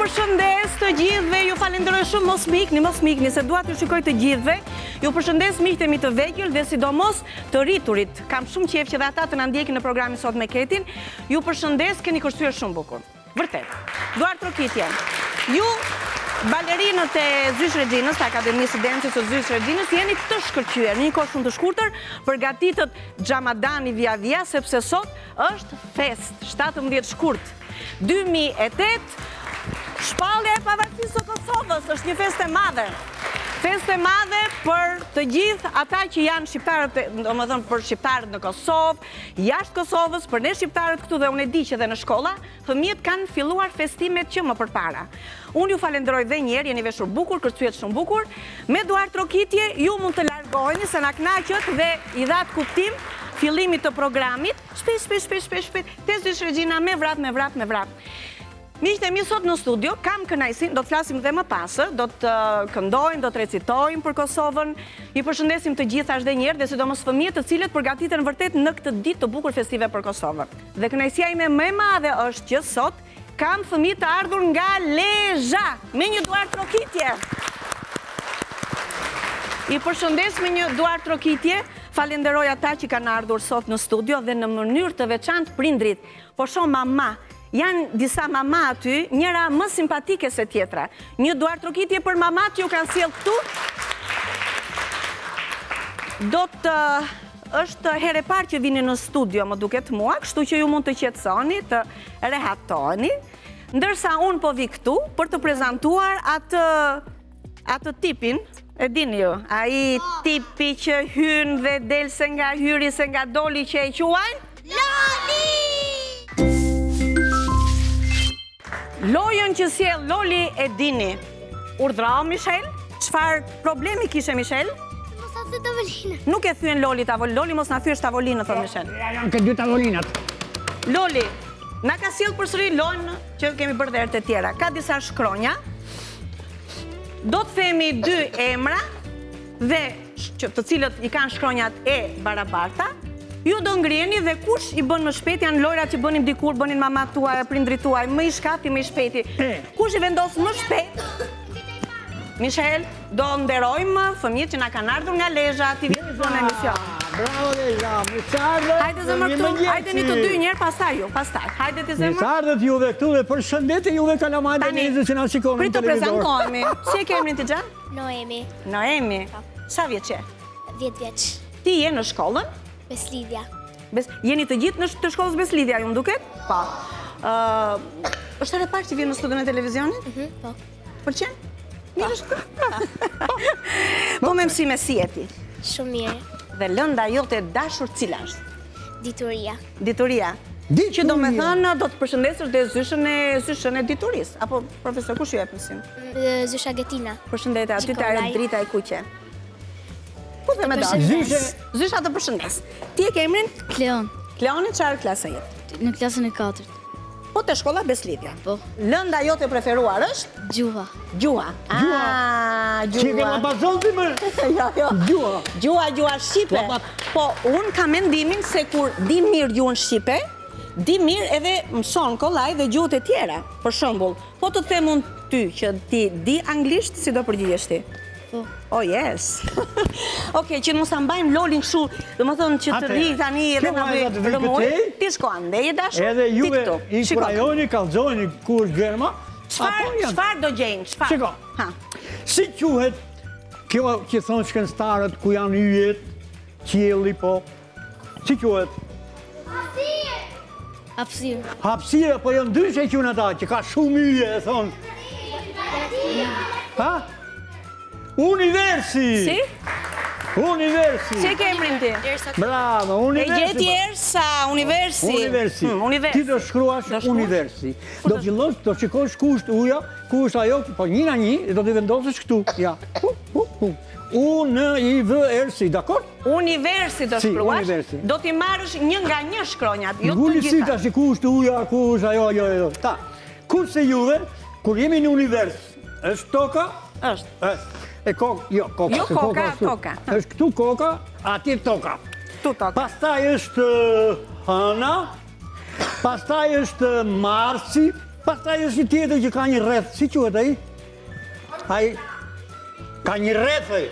përshëndes të gjithëve, ju falenderoj shumë, mos mikni, se dua të shikoj të gjithëve. Ju përshëndes miqtë e mi të vegjël dhe sidomos të rriturit. Kam shumë qejf që dhe ata të na ndjekin në programin sot me Ketin. Ju përshëndes, keni kërcyer shumë bukur. Vërtet. Duart Trokitje. Ju balerinët e Zysh Regjinës, të Akademisë Dancës së Zysh Regjinës, jeni të shkëlqyer, një kohë shumë të shkurtër, përgatitët xhamadani via, sepse sot është fest, 17 shkurt 2008, shpallja e pavarësisë së Kosovës, është një festë e madhe. Festë e madhe për të gjithë ata që janë shqiptarët, domethënë për shqiptarët në Kosovë, jashtë Kosovës, për ne shqiptarët këtu dhe unë e di që dhe në shkolla, fëmijët kanë filluar festimet që më përpara. Unë ju falenderoj dhe njerë, jeni veshur bukur, kërcyet shumë bukur. Me Duart Trokitje, ju mund të largoheni se na kënaqët dhe i dhat kuptim fillimit të programit. Shpejt, te Zysh Regjina me vrap. Miqtë e mi sot në studio, kam kënaqësinë, do të flasim dhe më pasër, do të këndojmë, do të recitojmë për Kosovën, i përshëndesim të gjithë ashtë dhe njerë, dhe sidomos fëmijët të cilët përgatiten vërtet në këtë ditë të bukur festive për Kosovën. Dhe kënaqësia ime më e madhe është që sot kam fëmijë të ardhur nga Lezhë, me një Duart Trokitje. I përshëndes me një Duart Trokitje, falenderoj ata që kanë ardhur sot në studio dhe në mënyrë të veçantë prindrit, po shoh mama. Janë disa mama aty, njëra më simpatike se tjetra. Një Duart Trokitje për mamat që ju kanë sjellë këtu. Është herë e parë që vini në studio, më duket mua, kështu që ju mund të qetësoni, të rehatoni, ndërsa unë po vi këtu për të prezantuar atë tipin, e dini ju, ai tipi që hyn dhe del se nga hyri, se nga doli, që e quajnë Loli! Lojën që sjell Loli e dini. Urdhrau Michel? Çfarë problemi kishe Michel? Mos na thy tavolinën. Nuk e thyen Loli tavolinën. Loli mos na thyesh tavolinën, thon Michel. Ja, janë këtë dy tavolinat. Loli, na ka sjell përsëri lojën që kemi bërë dhe herët e tjera. Ka disa shkronja. Do të themi dy emra dhe të cilët i kanë shkronjat e barabarta. Ju do ngriheni dhe kush i bën më shpejt, janë lojrat që bënin dikur, bënin mama tuaj, prindrit tuaj, më i shkati, më i shpejti. Kush i vendos më shpejt? Michel, do nderojmë fëmijët që na kanë ardhur nga Lezhë, ti vjen në emision. Bravo Lezhë, mirësardhë. Hajde zemër këtu, hajdeni të dy njerë, pastaj ju, pastaj. Hajde ti zemër. Mirësardhët juve këtu dhe përshëndetje juve kalamajt e Lezhës që na shikoni në televizor. Pritë prezentohemi. Si e ke emrin ti xhan? Noemi, Noemi. Sa vjeç je? 10 vjeç. Ti je në shkollën? Beslidhja. Jeni të gjithë në shkollës Beslidhja, ju më duket? Po. Është herë e parë që vjen në studion e televizionit? Po. Pëlqen? Mirë. Po me mësime si je ti? Shumë mirë. Dhe lënda jote e dashur cila është? Dituria. Dituria. Që do me thënë, do të përshëndesësh dhe zyshën e diturisë. Apo, profesor, kush ju jep mësim? Zysha Getina. Përshëndetje, aty të ajo drita e kuqe. Ku dhe me do? Zysha të përshëndes. Ti e ke emrin? Kleon. Kleoni, çfarë klase je? Në klasën e 4. Po të shkolla Beslidhja. Po. Lënda jote preferuar është? Gjuha. Gjuha. Që ke nga bazonti më? Jo. Gjuha shqipe. Po, unë ka mendimin se kur di mirë gjuhën shqipe, di mirë edhe mëson kollaj dhe gjuhët e tjera. Për shembull, po të them unë ty që ti di anglisht, si do përgjigjesh ti? Po. Oh, yes. Okej, që mos ta mbajmë Lolin kështu, domethënë që të rri tani edhe na bëj. Ti shko andej e dashur. Edhe juve i kurajoni, kallxoni ku është gërma. Çfarë do gjejnë? Çfarë? Shiko. Ha. Si quhet kjo që thonë shkencëtarët ku janë yjet, qielli po. Si quhet? Hapësirë. Hapësira, po janë dy që quhen ata, që ka shumë yje, e thonë. Ha? Universi! Si? Universi! Si e ke emrin ti? Bravo, Universi! E gjeti Ersa, Universi. Universi. Ti do shkruash Universi. Do fillosh, do shikosh ku është uja, ku është ajo, po një nga një, do t'i vendosësh këtu. Ja. U-N-I-V-R-Si, dakor? Universi do shkruash, do t'i marrësh një nga një shkronjat, jo të Ngulli si gjitha. tash ku është uja, ku është ajo. Ta. Kurse juve, kur jemi në univers, është toka? Është. E kokë, jo, koka. Jo koka, toka. është këtu koka, atje toka. Tu toka. Pastaj është hëna, pastaj është Marsi, Pastaj është një tjetër që ka një rreth, si quhet ai? Ai ka një rreth ai.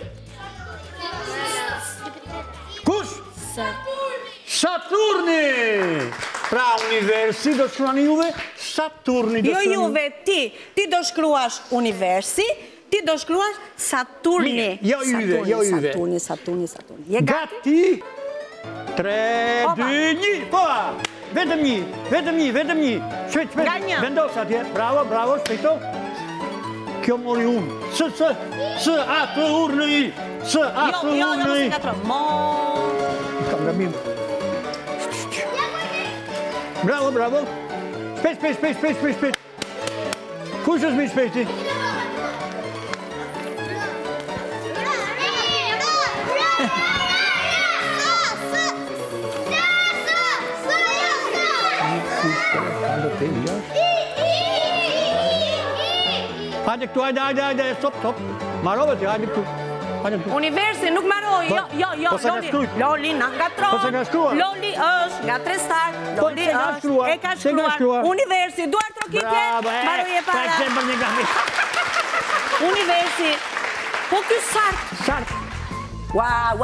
Kush? Saturni! Pra universi do shkruani juve Saturni. Jo juve, ti do shkruash universi, ti do shkruash Saturni. Jo juve. Saturni. Je gati? Gati? 3, 2, 1, po! Vetëm një. Shpejt. Nga një. Vendos atje. Bravo, shpejto. Kjo mori unë. Saturni. Jo, mos e gatro. Kam gabim. Bravo. Shpejt. Kush është më i shpejti? Hajde këtu, hajde, stop. Marove ti, hajde këtu. Universi, nuk maroj, jo, Loli, nga Po se nga shkruar. Loli është nga Trestar, Loli është, e ka shkruar. Universi, duar trokitje, maroj e para. Universi, po ky Sart. Wow.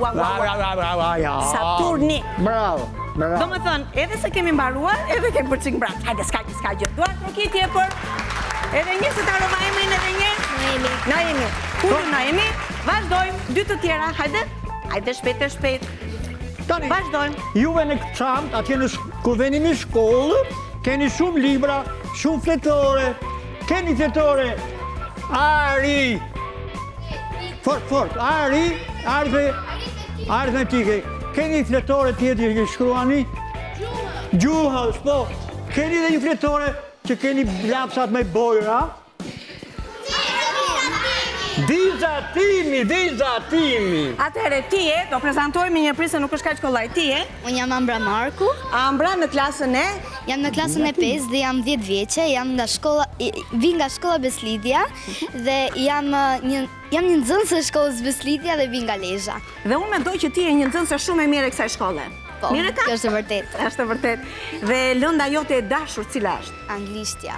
Saturni. Bravo. Do më thënë, edhe se kemi mbaruar, edhe kemi përcik mbrat. Hajde, s'ka gjë. Duar trokitje për... Edhe një se ta rova emrin edhe një? Naimi. Kur Naimi? Vazhdojmë, 2 të tjera, hajde shpejt. Tani, Vazhdojmë. Juve në çamt, atje kur veni në shkollë, keni shumë libra, shumë fletore. Keni fletore. Ari. Fort. Aritmetike. Keni fletore tjetër që shkruani? Gjuhës, po. Keni dhe një fletore që keni lapsat me bojra? Vizatimi. Atëherë, ti do prezantojmë një prisë nuk është kaq kollaj. Ti Unë jam Ambra Marku. Ambra në klasën e? Jam në klasën e 5 dhe jam 10 vjeqe. Vi nga shkolla Beslidja dhe jam një nxënës e shkollës Beslidja dhe vi nga Lezhë. Dhe unë mendoj që ti je një nxënëse shumë e mirë e kësaj shkolle. Po, kjo është e vërtet. Është e vërtet. Dhe lënda jote e dashur cila është? Anglishtja.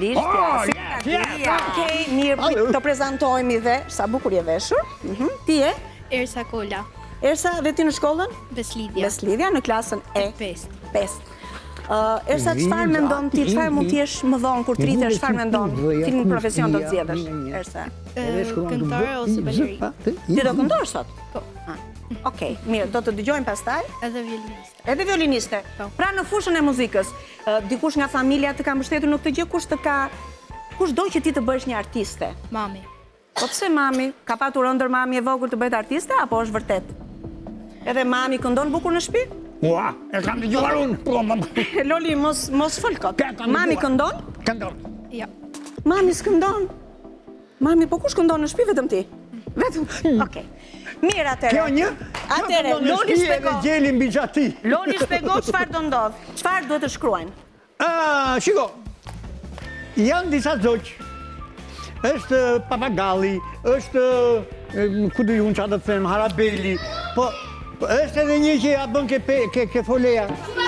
Okej, mirë, të prezantojmë dhe sa bukur je veshur. Ti je? Ersa Kola. Ersa, dhe ti në shkollën? Beslidja. Në klasën e 5. Ersa, çfarë mendon ti, çfarë mund t'jesh më vonë kur të rritesh, çfarë mendon? Cilin profesion do të zgjedhësh, Ersa? Këngëtare ose baleri? Ti do këndosh sot? Po. Okej, mirë, do të dëgjojmë pastaj? Edhe violiniste. Edhe violiniste. Pra në fushën e muzikës, dikush nga familja të ka mbështetur në këtë gjë, kush do që ti të bëhesh një artiste? Mami. Po pse mami? Ka patur ëndër mami e vogël të bëhet artiste, apo është vërtet? Edhe mami këndon bukur në shtëpi? Ua, e kam dëgjuar unë. Loli, mos fol kot. Mami këndon? Këndon. Ja. Mami s'këndon. Mami, po kush këndon në shtëpi vetëm ti? Vetëm. Okej. Mirë atëre. Kjo një? Atëre, Loli shpjego. Gjeli mbi gjati. Loli shpjego çfarë do ndodh. Çfarë duhet të shkruajnë? Shiko. Janë disa zogjë. Është papagalli, është ku do unë çfarë të them, harabeli. Po është edhe një që ja bën ke foleja.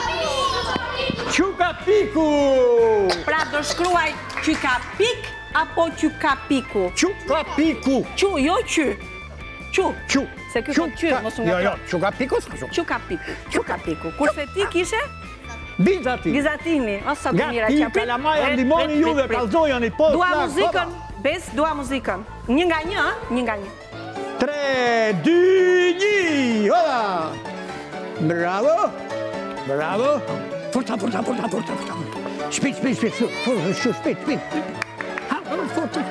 Qukapiku. Pra do shkruaj Qukapik apo Qukapiku? Qukapiku. Jo qy. Qu. Se ky ka qy, mos u ngatro. Jo, Qukapiku s'ka shumë. Qukapiku. Kurse ti kishe? Bizatini. Ose sa të mira që Gati, kalamaja ndimoni juve, kalzojani, po. Dua muzikën, dua muzikën. Një nga një. 3, 2, 1, hola! Bravo! Forta! Shpejt! Shpejt! Forta!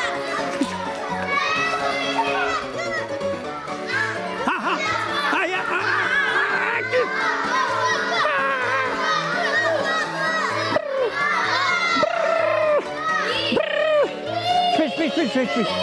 Shpejt!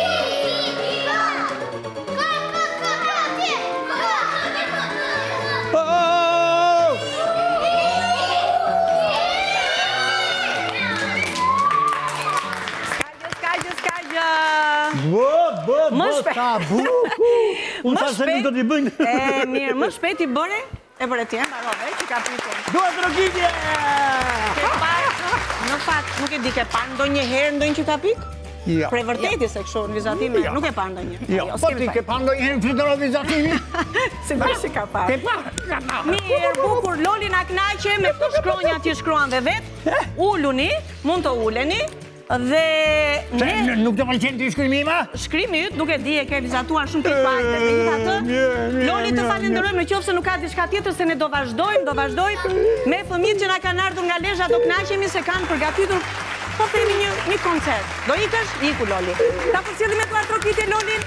Sa buku! Unë sa se nuk do t'i bëjnë. Mirë, më shpejt i bëre, e bëre ti, mbarove, që ka pikën. Dua trokitje! Ke parë Në fakt, nuk e di ke parë ndonjëherë ndonjë që ka pikë? Ja. Prej vërteti se kështu në vizatime, nuk e parë ndonjë. Ja, po ti ke parë ndonjëherë në fytyrë vizatimi? Sigurisht që ka parë. Ke parë? Mirë, bukur, Loli na kënaqe me këto shkronja që shkruan dhe vetë. Uluni, mund të uleni. Dhe Nuk të pëlqen ti shkrimi ima? shkrimi yt nuk e di, e ke vizatuar shumë të fajte. Megjithatë, Loli të falenderojmë nëse nuk ka diçka tjetër se ne do vazhdojmë me fëmijët që na kanë ardhur nga Lezhë, do kënaqemi se kanë përgatitur po themi një koncert. Do ikesh? Iku Loli. Ta përcjellim me tuar trokitje Lolin.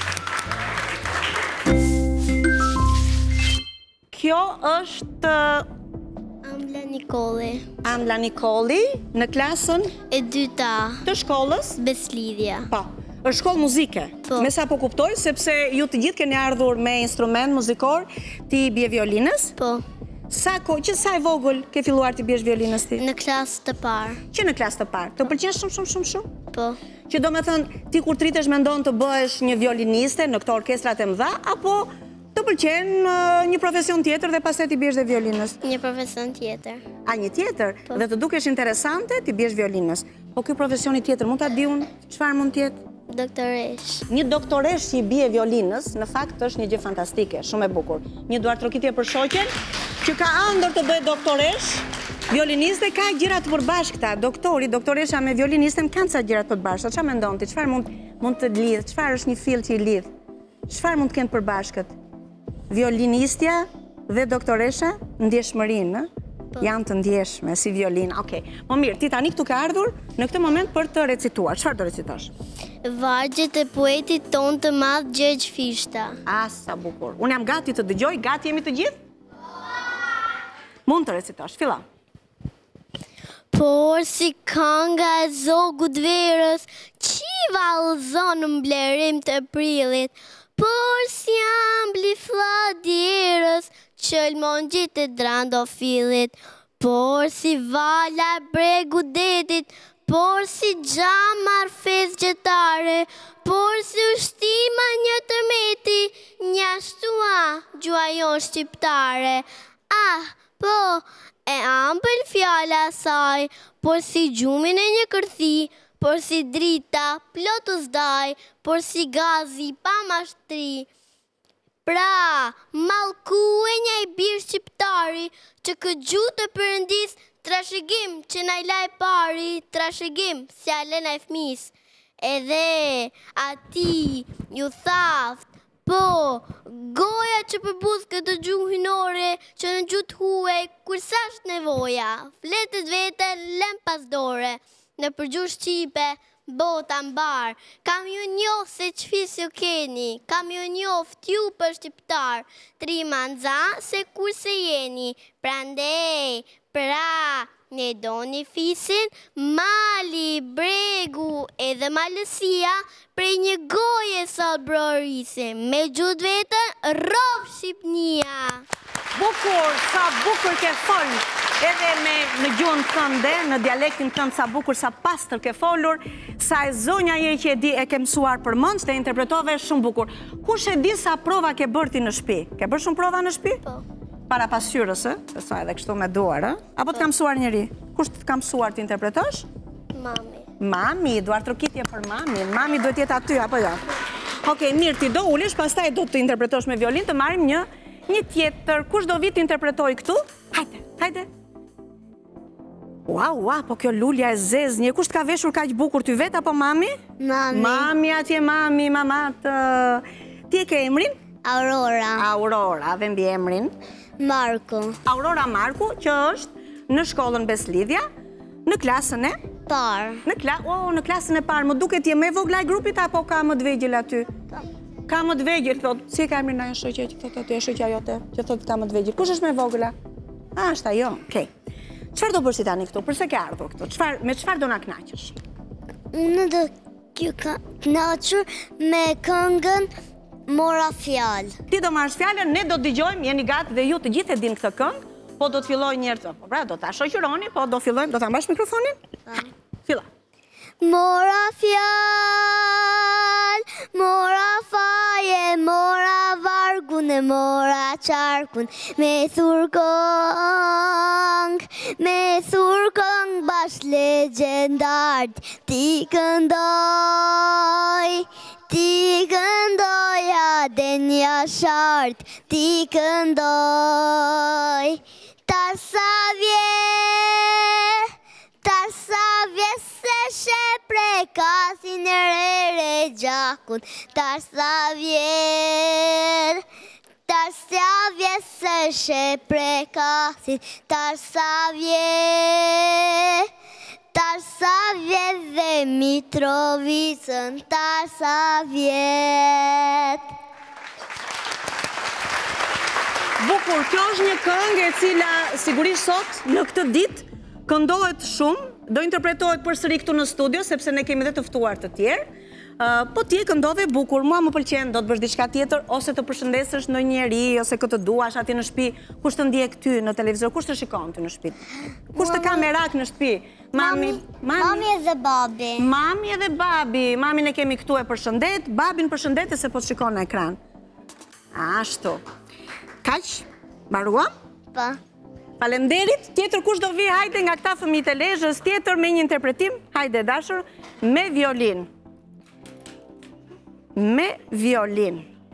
Kjo është Ambla Nikoli. Ambla Nikoli në klasën E dyta, të shkollës. Beslidhja. Po, është shkollë muzike. Po. Me sa po kuptoj, sepse ju të gjithë keni ardhur me instrument muzikor, ti bie violinës. Po, Që sa e vogël ke filluar ti biesh violinës ti? në klasë të parë. Që në klasë të parë. Të pëlqen shumë? Po, Që do me thënë, ti kur tritesh mendon të bëhesh një violiniste në këto orkestrat e mëdha, apo të pëlqen një profesion tjetër dhe pastaj ti biesh dhe violinës? një profesion tjetër. A një tjetër? Dhe të dukesh interesante, ti biesh violinës. Po ky profesioni tjetër, mund ta di unë çfarë mund të jetë? Doktoresh. Një doktoresh që i bie violinës, në fakt është një gjë fantastike, shumë e bukur. Një duartrokitje për shoqen, që ka ëndër të bëjë doktoresh, violiniste ka gjëra të përbashkëta. Doktoresha me violinisten kanë ca gjëra të përbashkëta. Çfarë mendon ti? Çfarë mund të lidh? Çfarë është një fill që i lidh? Çfarë mund të kenë të përbashkët? Violinistja dhe doktoresha ndjeshmërinë, janë të ndjeshme si violinë. Okej. Po mirë, ti tani këtu ke ardhur në këtë moment për të recituar. Çfarë do recitosh? Vargjet e poetit ton të madh Gjergj Fishta. Sa bukur. Unë jam gati të dëgjoj, gati jemi të gjithë? Mund të recitosh, filla. Por si kënga e zogut verës, qiva ullzon në mblerim të prillit. Por si ambli fladjerës, qëllmon gjitë e drando fillit. Por si vala e bregu detit, por si gjamar fez gjetare, por si ushtima një tërmeti, një ashtua gjuajon shqiptare. Po, e ambël fjala saj, por si gjumin e një kërthi, por si drita plotës daj, por si gazi pa mashtri. Pra, malku e një i birë shqiptari, që këtë gjutë e përëndis, trashëgim që na i laj pari, trashëgim si alen e fmis. Edhe ati ju thaft, po, goja që përbuz këtë gjuhë hynore, që në gjutë huaj, kur sa është nevoja, fletet vete lem pas dore, në përgjuhë shqipe, bota mbar, kam ju njof se qfis ju keni, kam ju njof t'ju për shqiptar, tri manza se kur se jeni, prandej, pra, ne doni fisin, mali, bregu edhe malësia, prej një goje sot brorisin, me gjut vetën, rov Shqipnia. Bukur, sa bukur ke fol, edhe në gjuhën tënde, në dialektin tënd, sa bukur, sa pastër ke folur, sa e zonja je që e di e ke mësuar për mend, dhe interpretove shumë bukur. Kush e di sa prova ke bërë ti në shtëpi? Ke bërë shumë prova në shtëpi? Po. Para pasqyrës, se sa edhe kështu me duar, apo të ka mësuar njëri? Kush të ka mësuar të interpretosh? Mami. Mami, duartrokitje për mami. Mami duhet jetë aty, apo jo? Okej, mirë, ti do ulesh, pastaj do të interpretosh me violin, të marrim një tjetër. Kush do vi të interpretoj këtu? Hajde. Ua, po kjo lulja e zezë, kush të ka veshur kaq bukur ty vet, apo mami? Mami. Mami, atje mami, mamat. Ti e ke emrin? Aurora, dhe mbi emrin? Marku. Aurora Marku, që është në shkollën Beslidhja, në klasën e? Parë. Në klasën e parë, më duket je më e vogla e grupit, apo ka më të vegjël aty? Ka më të vegjël, thot. Si e ka emrin ajo shoqja që thot aty, shoqja jote, që thot ka më të vegjël. Kush është më e vogla? Është ajo. Okej. Çfarë do bësh tani këtu? Përse ke ardhur këtu? Me çfarë do na kënaqësh? Unë do kënaqur me këngën Mora fjalë. Ti do marrësh fjalën, ne do dëgjojmë, jeni gati dhe ju të gjithë e dinë këtë këngë, po do të filloj një herë. Po pra, do ta shoqëroni, po do fillojmë, do ta mbash mikrofonin? Filla. Mora fjal, mora faje, mora vargun, mora qarkun, me thurkong bash legendard, ti këndoj Adenja Shart, ti këndoj, Tarsa vje se she prekasin re gjakun, Tarsa vje se she prekasin, Tarsa vje dhe Mitrovicën, Tarsa vjet. Bukur, kjo është një këngë e cila sigurisht sot në këtë ditë këndohet shumë, do interpretohet përsëri këtu në studio sepse ne kemi dhe të ftuar të tjerë. Po ti e këndove bukur, mua më pëlqen, do të bësh diçka tjetër ose të përshëndesësh ndonjë njeri ose këtë duash atje në shtëpi, kush të ndjek ty në televizor, kush të shikon ty në shtëpi? Kush të ka merak në shtëpi? Mami edhe babi. Mami edhe babi. Mamin e kemi këtu e përshëndet, babin përshëndet se po të shikon në ekran. Ashtu. Kaq? Mbaruam? Pa. Faleminderit. Tjetër kush do vi, hajde nga këta fëmijët e Lezhës, tjetër me një interpretim, hajde dashur, me violin. Me violin.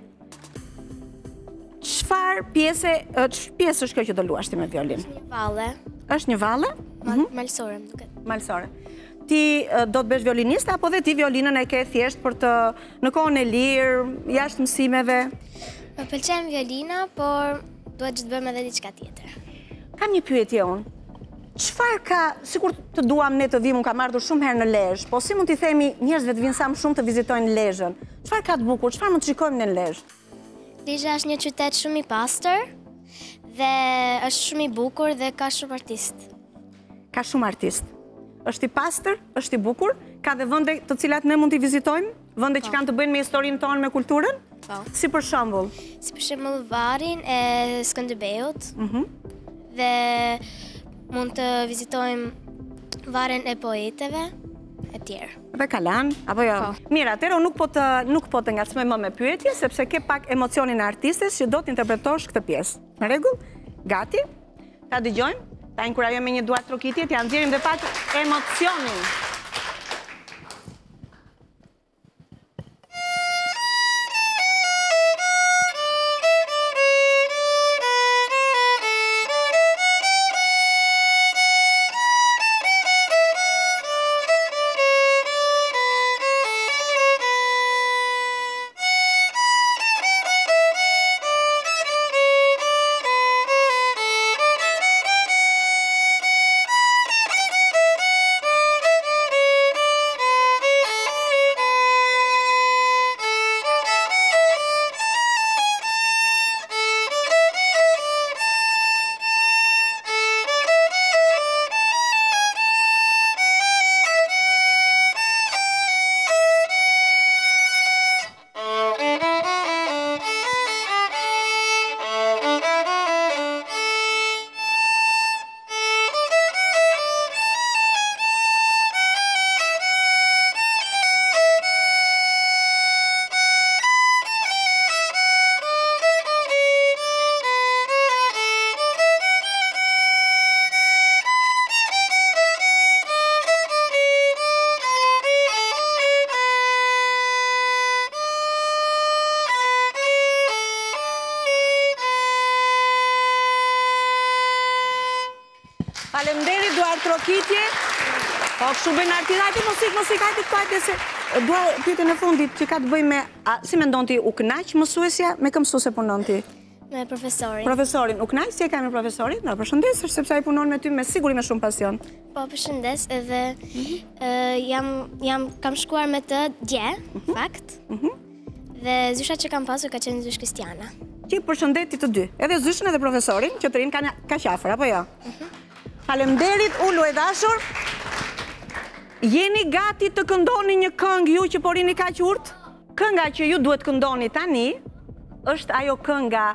Çfarë pjesë është kjo që do luash ti me violin? Një valle. Është një valle? Malsore, më duket. Malsore. Ti do të bësh violiniste apo dhe ti violinën e ke thjesht për të në kohën e lirë, jashtë mësimeve? Më pëlqen violina, por duhet që të bëjmë edhe diçka tjetër. Kam një pyetje unë. Çfarë ka, sikur të duam ne të vim, unë kam ardhur shumë herë në Lezhë, po si mund t'i themi njerëzve të vinë sa më shumë të vizitojnë Lezhën? Çfarë ka të bukur? Çfarë mund të shikojmë në Lezhë? Lezhë është një qytet shumë i pastër dhe është shumë i bukur dhe ka shumë artist. Ka shumë artist. Është i pastër, është i bukur, ka dhe vende të cilat ne mund t'i vizitojmë, vende që kanë të bëjnë me historinë tonë, me kulturën? Po. Si për shembull? Si për shembull Varin e Skënderbeut. Dhe mund të vizitojmë Varen e poeteve e tjerë. Dhe Kalan, apo jo? Mirë, atëherë unë nuk po të ngacmoj më me pyetje, sepse ke pak emocionin e artistes që do të interpretosh këtë pjesë. Në rregull? Gati? Ta dëgjojmë? Ta inkurajojmë me një duart trokitje, t'ja nxjerrim dhe pak emocionin. Faleminderit, duart trokitje. Po, kështu bëjnë artistë, hajde mosik, hajde këtu, hajde se... Dua pyetjen e fundit që ka të bëjë me... Si mendon ti, u kënaq mësuesja, me kë mësuese punon ti? Me profesorin. Profesorin, u kënaq si e ka me profesorin? Na përshëndesësh, sepse ai punon me ty me siguri me shumë pasion. Po, përshëndes, edhe kam shkuar me të dje, fakt. Dhe zysha që kam pasur ka qenë zysh Kristiana. Ti përshëndeti të dy, edhe zyshën edhe profesorin, që të rinë ka qafër, apo jo? Faleminderit, ullu e dashur. Jeni gati të këndoni një këngë ju që porini kaq urtë? Kënga që ju duhet këndoni tani është ajo kënga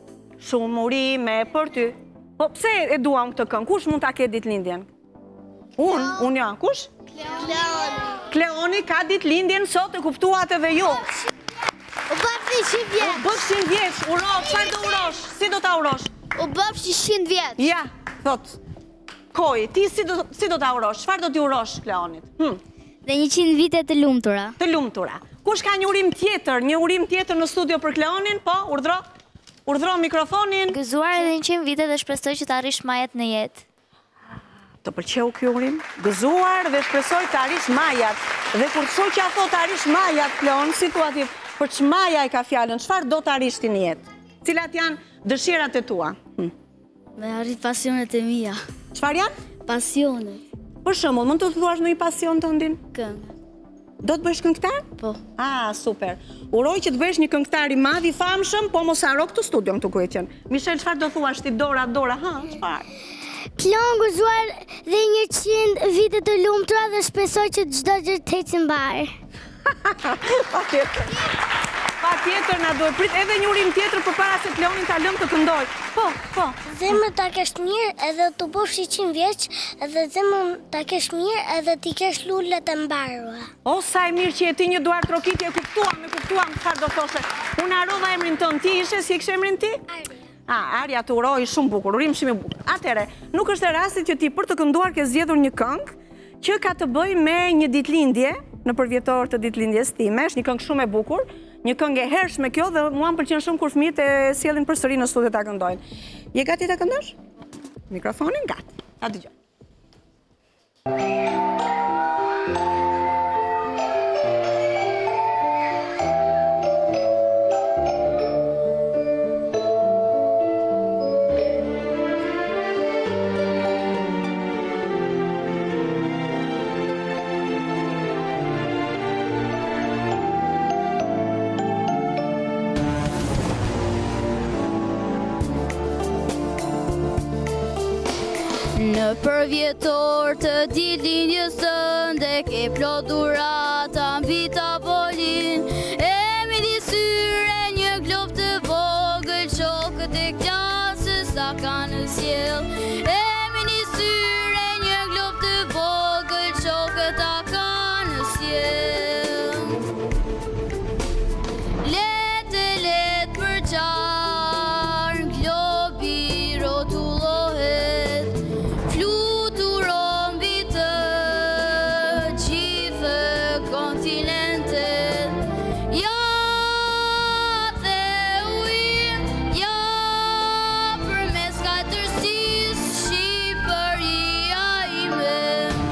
shumë urime për ty. Po pse e duam këtë këngë? Kush mund ta ketë ditëlindjen? Unë ja. Kush? Kleoni ka ditëlindjen sot, e kuptuat edhe ju. U bëfshi 100 vjeç. U bësh 100 vjeç, uro, çfarë do urosh? Si do ta urosh? U bëfshi 100 vjeç. Ja, thot. Koj, ti si do ta urosh? Çfarë do t'i urosh Kleonit? Dhe 100 vite të lumtura. Të lumtura. Kush ka një urim tjetër në studio për Kleonin? Po, urdhro mikrofonin. Gëzuar edhe 100 vite dhe shpresoj që të arrish majat në jetë. Të pëlqeu ky urim? Gëzuar dhe shpresoj të arrish majat. Dhe kur të shoqja thot të arrish majat, Kleon, situativ, për ç'maja e ka fjalën, çfarë do të arrish ti në jetë? Cilat janë dëshirat e tua? Me arrit pasionet e mia. Çfarë janë? Pasionet. Për shembull, mund të thuash ndonjë pasion tëndin? Këngë. Do të bësh këngëtar? Po. Ah, super. Uroj që të bësh një këngëtar i madh i famshëm, po mos haro këtë studion këtu ku e qen. Michel, çfarë do thuash ti Dora, çfarë? Kleon gëzuar dhe 100 vite të lumtura dhe shpresoj që çdo gjë të ecë mbar. Patjetër na duhet prit edhe një urim tjetër përpara se Kleonin ta lëm të këndoj. Po. Zemrën ta kesh mirë edhe të bësh 100 vjeç, edhe zemrën ta kesh mirë edhe ti kesh lulet e mbarura. O, sa e mirë që e ti një duar trokitje, kuptuam çfarë do thoshe. Unë harrova emrin tënd, ti ishe si e kishe emrin ti? Arja të uroj shumë bukur, urim shumë i bukur. Atëre, nuk është e rastit që ti për të kënduar ke zgjedhur një këngë që ka të bëjë me një ditëlindje, në përvjetor të ditëlindjes time, është një këngë shumë e bukur, një këngë e hershme kjo dhe mua më pëlqen shumë kur fëmijët e sjellin përsëri në studio ta këndojnë. Je gati ta këndosh? Mikrofonin gati. Ta dëgjoj. Në përvjetor të ditëlindjes tënde ke plot dhurata mbi tavolin, e mbi syre një glob të vogël, shokët e klasës sa kanë sjell. E mbi syre një glob të vogël, shokët ta kanë sjell. Let për qarë, globi rotullohet, fluturon mbi të gjithë kontinentet. Ja dhe ujë, ja përmes katërsisë Shqipëria ime.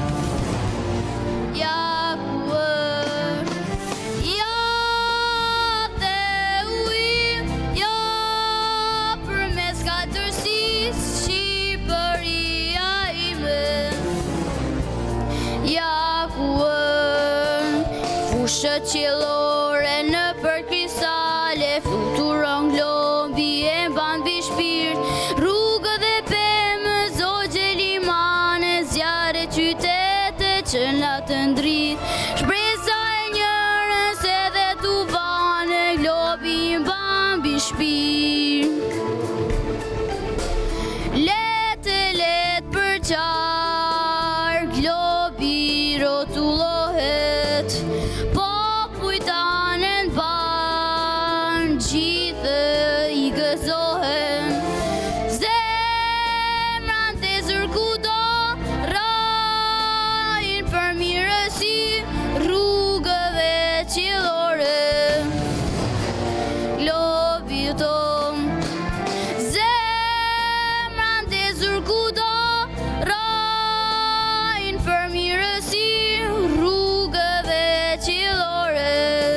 Ja ku ja dhe ujë, ja përmes katërsisë Shqipëria ime. Ja ku fushët qiellore në për kristale, fluturon globi e mban mbi shpirt, rrugët dhe pemë, zogje, limane, zjarre, qytete që na të ndrit, shpresa e njërës edhe tufane, globi i mban mbi shpirt. Let për qarë, globi rotullohet, popujt tanë ban, gjithë i gëzohen. Zemrat e zërkudo, rajnë për mirësi, rrugëve qiellore. Globi ton, zemrat e zërkudo, rajnë për mirësi, rrugëve qiellore.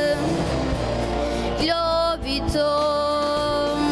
Globi ton.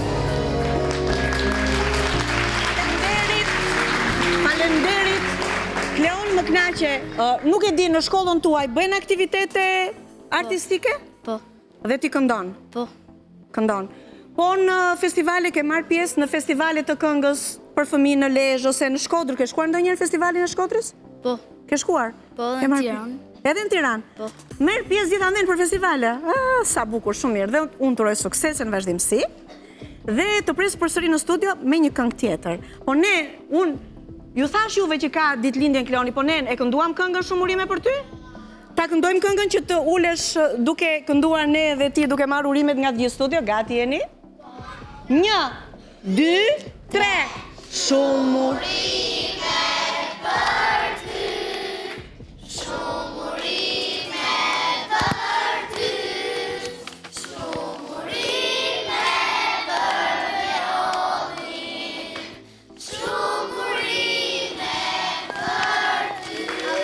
Falenderit. Kleon më kënaqe, nuk e di në shkollën tuaj bëjnë aktivitete artistike? Po. Dhe ti këndon? Po. Këndon. Po në festivale ke marrë pjesë në festivale të këngës për fëmijë në Lezhë ose në Shkodër, ke shkuar ndonjëherë në festivalin e Shkodrës? Po. Ke shkuar? Po, edhe Ke në marrë Tiranë. pjesë? Edhe në Tiranë? Po. Merr pjesë gjithandaj për festivale. Sa bukur, shumë mirë. Dhe unë të uroj suksese në vazhdimsi. Dhe të pres përsëri në studio me një këngë tjetër. Po unë Ju thash juve që ka ditëlindjen Kleoni, po ne e kënduam këngën Shumë urime për ty? Ta këndojmë këngën që të ulesh duke kënduar ne dhe ti duke marrë urimet nga gjithë studio. Gati jeni? 1, 2, 3. Shumë urime për ty. Shumë urime për ty. Shumë urime për Leonin. Shumë urime për ty.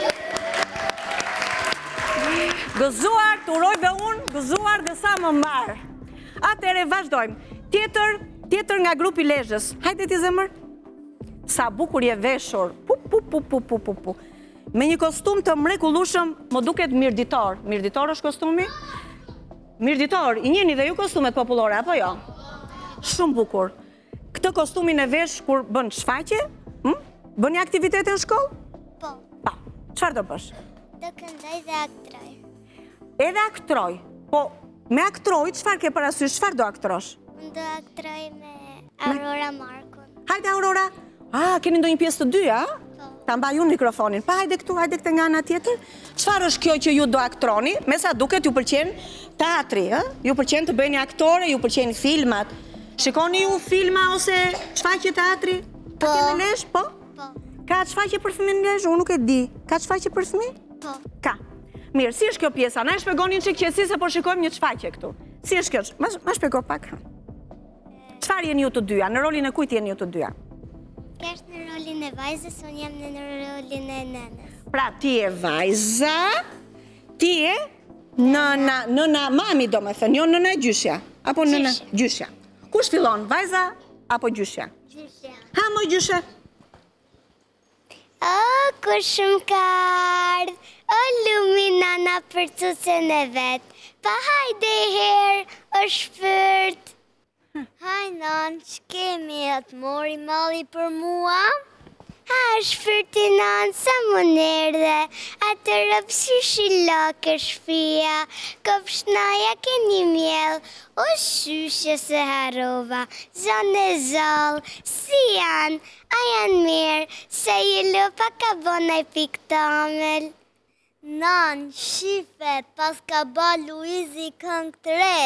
Gëzuar, të uroj dhe unë, gëzuar dhe sa më marë. Atëre, vazhdojmë. Tjetër nga grupi Lezhës. Hajde ti zemër. Sa bukur je veshur. Pu. Me një kostum të mrekullueshëm, më duket mirëditor. Mirëditor është kostumi? Mirëditor, i njeni dhe ju kostumet popullore, apo jo? Shumë bukur. Këtë kostumin e vesh kur bën shfaqje? Bën një aktivitete në shkollë? Po. Pa, çfarë do bësh? Do këndoj dhe aktroj. Edhe aktroj. Po, me aktroj, çfarë ke parasysh? Çfarë do aktrosh? Unë do aktroj me Aurora Markun. Hajde Aurora. Keni ndonjë pjesë të dy, a? Ta mbaj unë mikrofonin. Pa, hajde këtu, hajde këtë nga ana tjetër. Çfarë është kjo që ju do aktroni? Me sa duket ju pëlqen teatri, ë? Ju pëlqen të bëni aktore, ju pëlqen filmat. Shikoni ju filma ose shfaqje teatri? Po. A keni lesh? Po? Po. Ka shfaqje për fëmijë në Lezhë? Unë nuk e di. Ka shfaqje për fëmijë? Po. Ka. Mirë, si është kjo pjesa? Na e shpjegonin çik qetësi se po shikojmë një shfaqje këtu. Si është kjo? Ma shpjego pak. Çfarë jeni ju të dyja? Në rolin e kujt jeni ju të dyja? Kjo është në rolin e vajzës, unë jam në rolin e nënës. Pra, ti e vajza, ti e nëna mami do me thënë, jo nëna e gjyshja. Apo nëna gjyshja. Kush fillon, vajza apo gjyshja? Gjyshja. Ha, moj gjyshe. O, kush më ka ardhë, o lumi nana për cucën e vetë, pa hajde herë, o shpërt. Haj nan, që kemi atë mori mali për mua? Ha, shpërti nan, sa më nërde, atë rëpsi shilake shpia, kopshnaja keni mjell, o shushe se harova, zone zalë, si janë, a janë mirë, se ju lupa ka bonaj piktamel. Nan, shifet, pas ka ba Luizi këngë të re.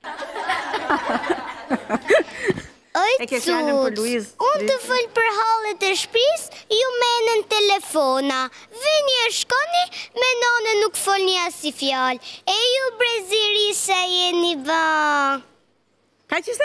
Oj, E ke fjalën për Luiz. unë të fëll për hallet e shpis, ju menen telefona. Vini e shkoni, me none nuk folni asi fjall. E ju breziri se jeni ba. Ka qiste?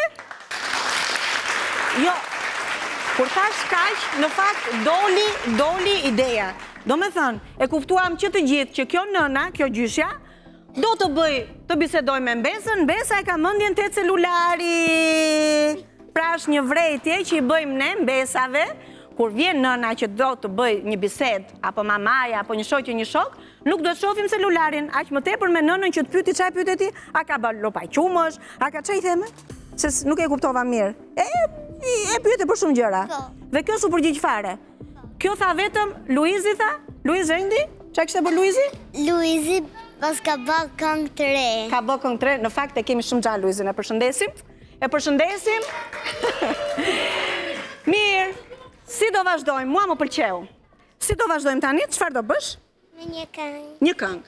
Jo, kur thash kaq, në fakt doli ideja. Do me thënë, e kuptuam që të gjithë që kjo nëna, kjo gjyshja, do të bëj, të bisedoj me Mbesën, Mbesa e ka mendjen te celulari. Pra është një vrejtje që i bëjmë ne Mbesave, kur vjen nëna që do të bëj një bised, apo mamaja, apo një shok, nuk do të shohim celularin, aq më tepër me nënën që të pyeti çfarë pyet ti, a ka bërë lopaj qumësh, a ka çaj theme? Se nuk e kuptova mirë. E pyete për shumë gjëra. Dhe kjo su përgjigj fare. Kjo tha vetëm Luizi tha? Luiz Rendi? Çfarë kishte bërë Luizi? Luizi pas ka bë këngë të re. Ka bë këngë të re, në fakt e kemi shumë gjatë Luizin, e përshëndesim. Mirë, si do vazhdojmë? Mua më pëlqeu. Si do vazhdojmë tani? Çfarë do bësh? Me një këngë. Një këngë.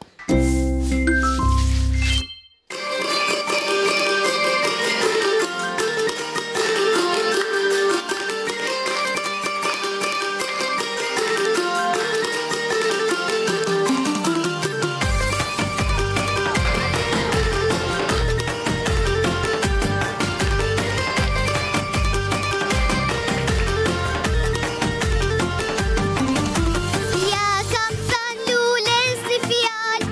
Ja kam thënë lules një fjallë,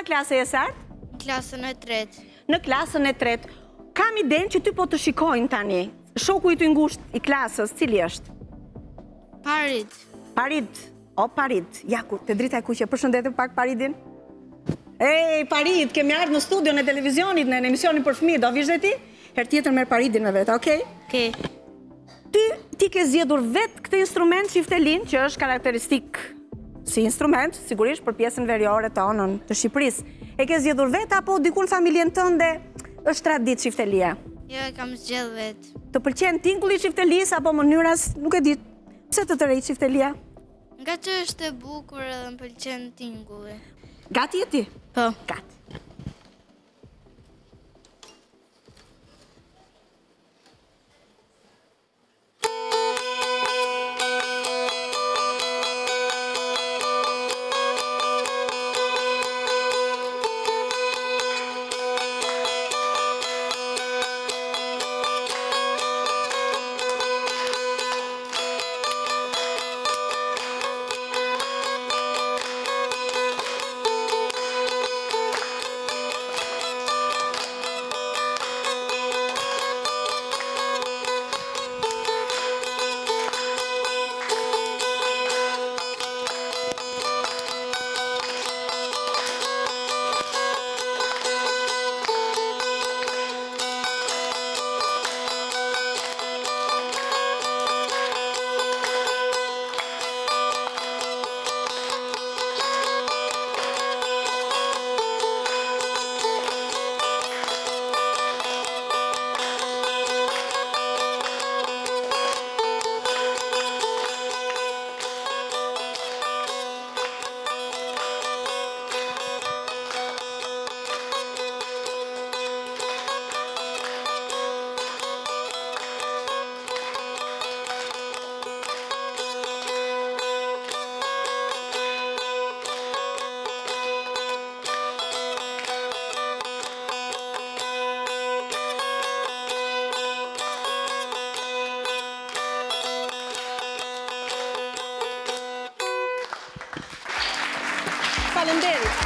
klase e sartë? Klasën e tretë. Në klasën e tretë. Kam idenë që ty po të shikojnë tani. Shoku i të ngusht i klasës, cili është? Parit. Parit. O, Parit. Jaku, të drita e kuqe, përshëndetim pak Paridin. Ej, Parit, kemi ardhur në studion e televizionit, në emisionin për fëmijë, do vish dhe ti? Herë tjetër merr Paridin me vetë, okay? Okej. Ti ke zgjedhur vetë këtë instrument çiftelin, që është karakteristik si instrument, sigurisht për pjesën veriore tonën të Shqipërisë. E ke zgjedhur vetë apo dikun familjen tënde është tradit çiftelia? Jo, e kam zgjedh vetë. Të pëlqen tingulli i çiftelisë apo mënyras, nuk e di. Pse të tërheq çiftelia? Nga që është e bukur edhe më pëlqen tingulli. Gati e ti? Po. Gati. Falenderit.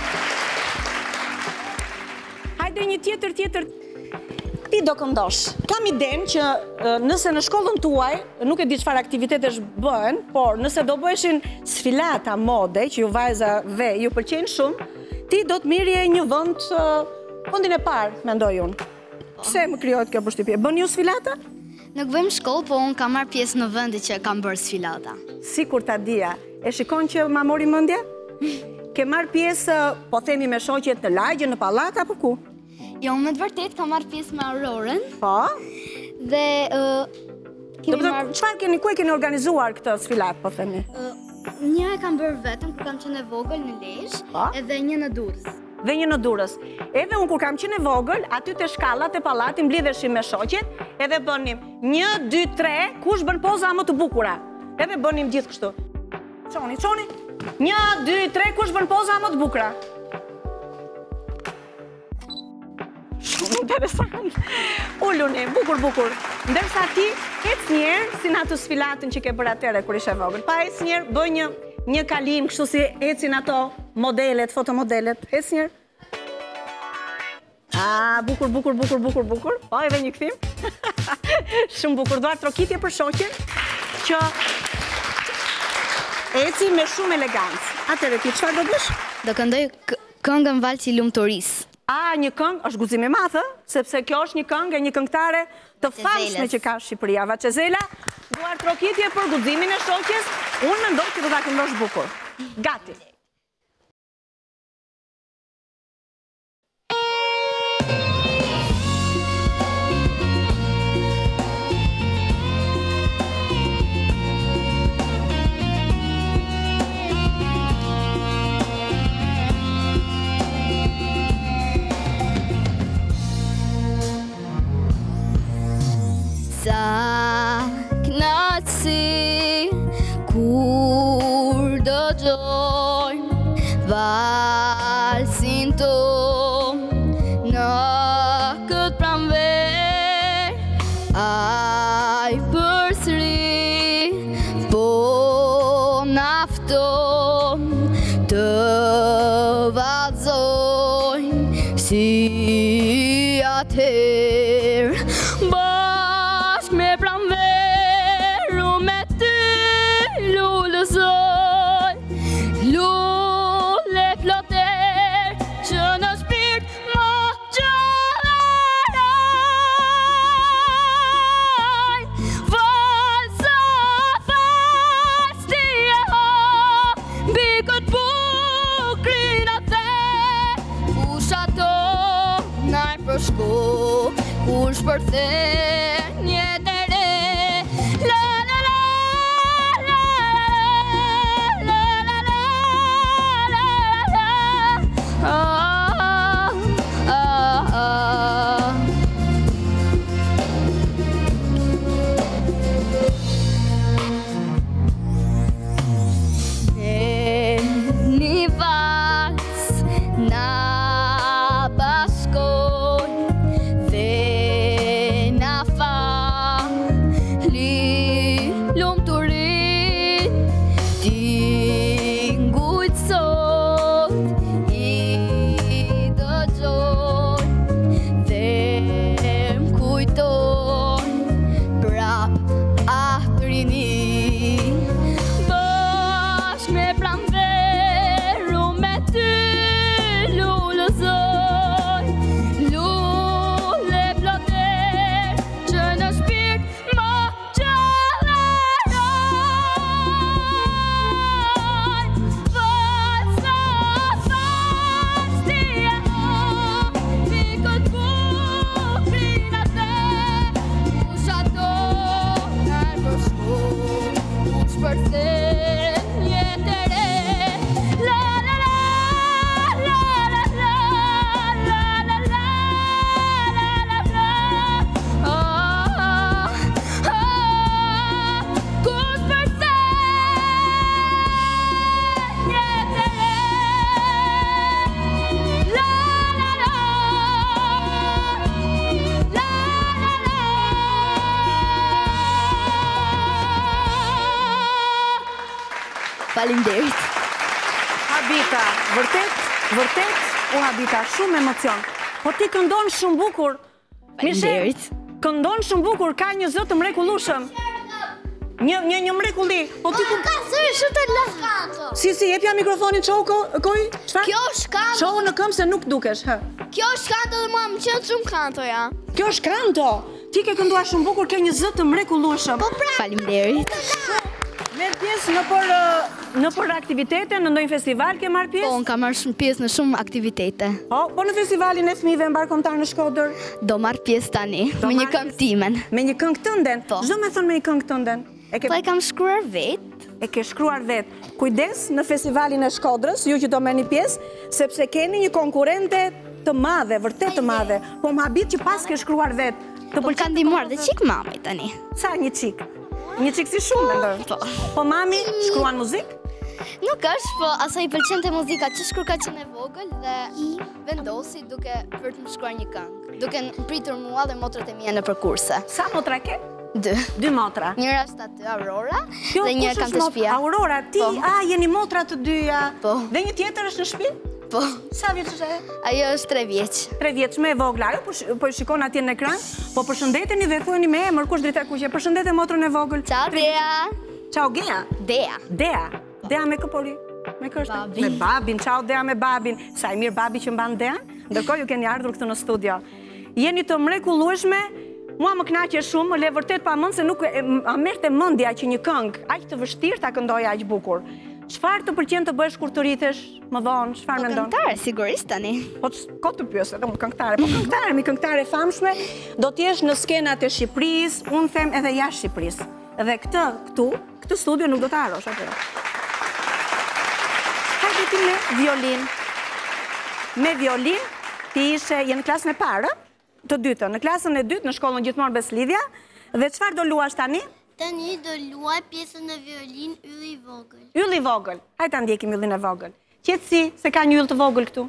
Hajde një tjetër. Ti do këndosh. Kam idenë që nëse në shkollën tuaj, nuk e di çfarë aktivitetesh bëhen, por nëse do bëheshin sfilata mode, që ju vajzave ju pëlqejnë shumë, ti do të mirje një vend, vendin e parë, mendoj unë. Pse më krijohet kjo përshtypje? Bën ju sfilata? Nuk bëjmë shkollë, po unë kam marrë pjesë në vendi që kam bërë sfilata. Sikur ta dija. E shikon që ma mori mendje? Ke marrë pjesë, po themi me shoqjet në lagje, në pallat apo ku? Jo, me të vërtet kam marrë pjesë me Aurorën Po? dhe Çfarë keni, ku e keni organizuar këtë sfilat, po themi? një e kam bërë vetëm kur kam qenë e vogël në Lezhë, Po? edhe një në Durrës. Dhe një në Durrës. Edhe unë kur kam qenë e vogël, aty te shkallat e pallatit mblidheshim me shoqet, edhe bënim 1, 2, 3, kush bën poza më të bukura. Edhe bënim gjithë kështu. Çoni. 1, 2, 3, kush bën poza më të bukura. Shumë interesant. Uluni, bukur. Ndërsa ti ec njerë si në atë sfilatën që ke bërë atëre kur ishe vogël. Pa ec njerë, bëj një kalim kështu si ecin ato modelet, fotomodelet. Ec njerë. Bukur. Po, edhe një kthim. Shumë bukur. Duar trokitje për shoqen që eci me shumë elegancë. Atëre ti, çfarë do bësh? Do këndoj këngën Valsi i Lumturisë. Një këngë është guzim i madh, sepse kjo është një këngë e një këngëtare të famshme që ka Shqipëria, Vaçezela. Duar trokitje për guximin e shoqes. Unë mendoj që do ta këndosh bukur. Gati. Sa knatësi kur do gjoj atëherë bashk me pranveru me ty lullëzoj lulle ploter që në shpirt më gjallëroj valsa fasti e ha mbi këtë bukrin atë kush ato naj përshko kush përthen jetë e re la la la la la la la la la një vals na bashkoj dhe na fali lumturin ti ngujt sot i dëgjoj dhe m'kujtoj prap atrinin bashk me pranveru me ty lullëzoj lulle ploter që në shpirt më gjallëroj valsa fasti e ha mbi këtë bukrin atë kush ato naj përshko kush përthen jetë e re la la la la la la la la la la la kush përthen jetë e re la la la la la Faleminderit. Habita, vërtet, u habita shumë emocion. Po ti këndon shumë bukur. Faleminderit. Këndon shumë bukur, ka një zë të mrekullueshëm. Një mrekulli. Po ti ku Ka zëri shumë të lëkanto. Si, jepja mikrofonin çoku koj? Çfarë? Kjo është kanto. Çoku në këmbë se nuk dukesh, hë. Kjo është kanto dhe mua më qënë shumë kanto, ja. Kjo është kanto. Ti ke kënduar shumë bukur, ke një zë të mrekullueshëm. Faleminderit. Merr pjesë në për aktivitete, në ndonjë festival ke marrë Po, pjesë? unë kam marrë shumë pjesë në shumë aktivitete. Po në festivalin e fëmijëve mbarkombëtar në Shkodër, Do marrë pjesë tani, Do me një marrë këngë timen. me një këngë tënden. Po. Çdo me thënë me një këngë tënden. Po e kam shkruar vetë. E ke shkruar vetë. Kujdes në festivalin e Shkodrës, ju që do merrni pjesë, sepse keni një konkurrente të madhe, vërtet të madhe. Po më habit që pas ke shkruar vetë. Të Po ka ndihmuar dhe qik mami tani. Sa një çik? Një çik si shumë mendoj. Po. Po mami shkruan muzikë? Nuk është, po asaj i pëlqente muzika që shkur ka qenë e vogël dhe vendosi duke për të më shkruar një këngë. Duke pritur mua dhe motrat e mia në përkurse. Sa motra ke? 2. 2 motra. Njëra është aty Aurora Kjo, dhe një kush kam është të shtëpia. Aurora, ti, Po. jeni motra të dyja. Po. Dhe një tjetër është në shtëpi? Po, Sa vjeç është ajo? ajo është 3 vjeç. 3 vjeç më e vogla. Ajo po shikon atje në ekran. Po përshëndeteni dhe thuani me emër kush drita kuqe. Përshëndetje motrën e vogël. Ciao Dea. Ciao Gea. Dea. Dea. Dea me këpori. Me kështë? Babin. Me babin. Ciao Dea me babin. Sa i mirë babi që mban Dea. Ndërkohë ju keni ardhur këtu në studio. Jeni të mrekullueshme. Mua më kënaqe shumë, më le vërtet pa mend se nuk a merrte mendja që një këngë aq të vështirë ta këndoj aq bukur. Çfarë të pëlqen të bësh kur të rritesh më vonë? Çfarë Po mendon? këngëtare, sigurisht tani. Po ko të pyes edhe unë këngëtare, po këngëtare, mi këngëtare famshme, do t'jesh në skenat e Shqipërisë, unë them edhe jashtë Shqipërisë. Dhe këtë studio nuk do të harrosh atë. Hajde ti me violin. Me violin ti je në klasën e parë, të dytën, në klasën e dytë në shkollën gjithmonë Beslidhja, dhe çfarë do luash tani? Tani do luaj pjesën e violin Ylli i vogël. Ylli i vogël. Hajde ta ndjekim yllin e vogël. Qetësi se ka një yll të vogël këtu.